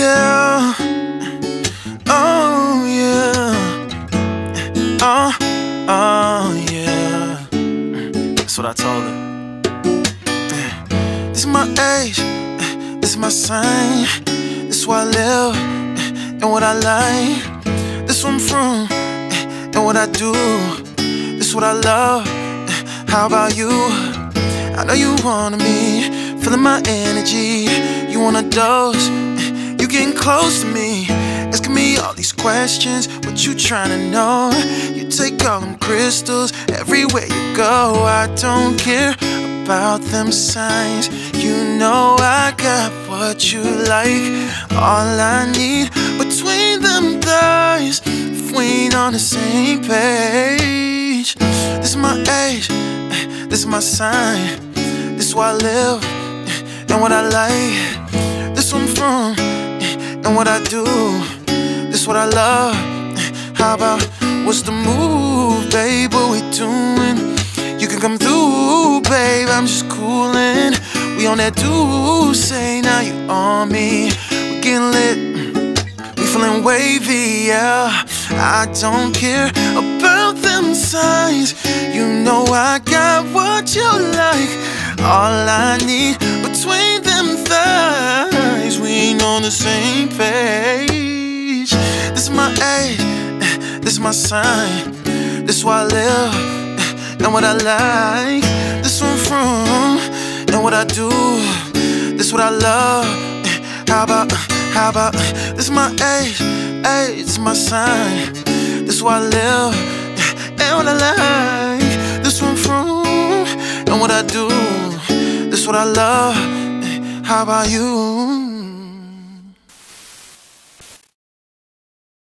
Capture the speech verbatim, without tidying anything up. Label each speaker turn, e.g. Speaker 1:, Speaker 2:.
Speaker 1: yeah. Oh, yeah. Oh, oh, yeah. That's what I told her. This is my age, this is my sign. This is where I live, and what I like. This is where I'm from, and what I do. This is what I love. How about you? I know you wanted me, feeling my energy. You want a dose, you getting close to me, asking me all these questions. What you trying to know? You take all them crystals everywhere you go. I don't care about them signs. You know I got what you like. All I need between them thighs, if we ain't on the same page. This is my age, this is my sign. This is where I live, and what I like. This is where I'm from, and what I do. This is what I love. How about, what's the move, babe? What we doing? You can come through, babe, I'm just coolin'. We on that do say, now you on me. We getting lit, we feeling wavy, yeah. I don't care about them signs. You know I got what you like. All I need between them thighs, we ain't on the same page. This is my age, this is my sign. This is where I live, and what I like. This is where I'm from, and what I do. This is what I love. How about, how about, this is my age, age, this is my sign. This is where I live, and what I like. This is where I'm from, and what I do. This is what I love. How about you?